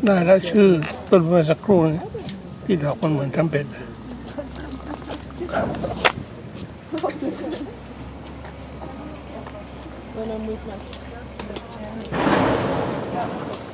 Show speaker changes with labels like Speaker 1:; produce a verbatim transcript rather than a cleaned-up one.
Speaker 1: ได้แล้วชื่อต้นเมื่อสักครู่นี้ที่ดอกมันเหมือนทำเป็ด
Speaker 2: When I move my